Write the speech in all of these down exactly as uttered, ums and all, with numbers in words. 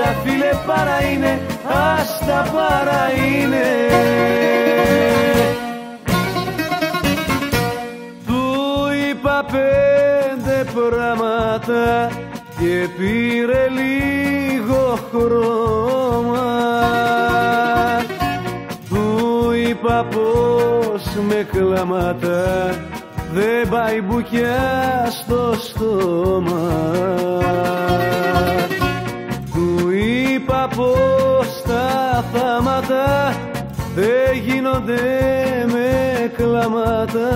τα φίλε παρά είναι, ας τα παρά είναι. Του είπα πέντε πράγματα και πήρε λίγο χρώμα. Του είπα πως με κλάματα δεν πάει μπουκιά στο στόμα. Του είπα πως τα θάματα δεν γίνονται με κλάματα.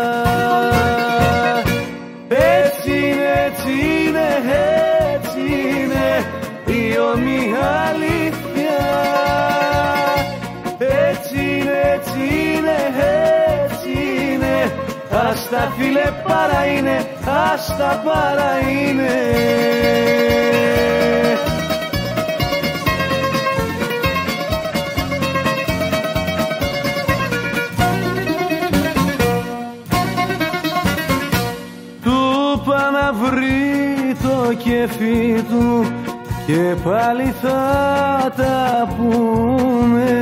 Έτσι είναι, έτσι είναι, έτσι είναι η ομοία αλήθεια. Έτσι είναι, έτσι είναι, έτσι είναι, ας τα φίλε παρά είναι, ας τα παρά είναι. Του πά να βρει το κέφι του και πάλι θα τα πούμε.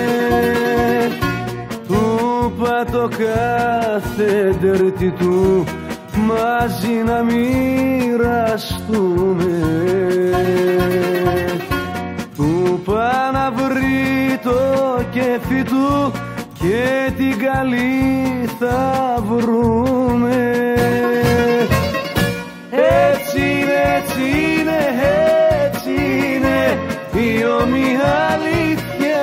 Του πά το κάθε ντερτί του μαζί να μοιραστούμε. Του πά να βρει το κέφι του και την καλή θα βρούμε. Έτσι είναι, έτσι είναι, έτσι είναι η ομοία αλήθεια.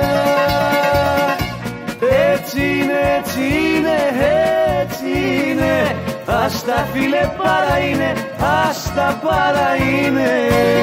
Έτσι είναι, έτσι είναι, έτσι είναι, ας τα φίλε παρά είναι, ας τα παρά είναι.